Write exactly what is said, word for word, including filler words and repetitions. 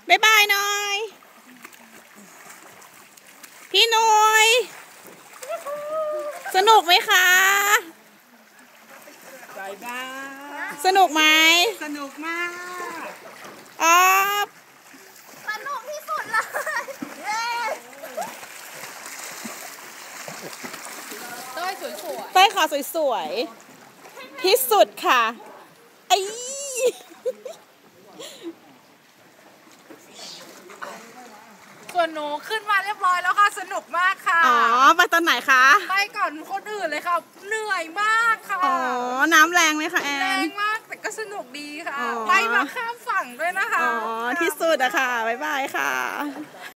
บ๊ายบายหน่อยพี่หนุยสนุกไหมคะบายบายสนุกไหมสนุกมากอ๋อสนุกที่สุดเลยเต้ยสวยๆเต้ยขอสวยๆที่สุดค่ะไอส่วนหนูขึ้นมาเรียบร้อยแล้วค่ะสนุกมากค่ะอ๋อไปตอนไหนคะไปก่อนคนอื่นเลยค่ะเหนื่อยมากค่ะอ๋อน้ำแรงไหมคะแอแรนงมากแต่ก็สนุกดีค่ะอ๋อไปมาข้ามฝั่งด้วยนะคะอ๋อที่สุดอะค่ะบ๊ายบายค่ะ